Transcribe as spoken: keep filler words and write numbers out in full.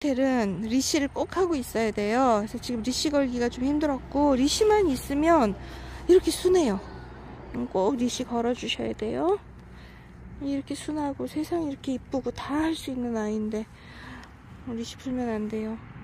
텔은 리시를 꼭 하고 있어야 돼요. 그래서 지금 리시 걸기가 좀 힘들었고, 리시만 있으면 이렇게 순해요. 꼭 리시 걸어 주셔야 돼요. 이렇게 순하고 세상이 이렇게 이쁘고 다 할 수 있는 아이인데 리시 풀면 안 돼요.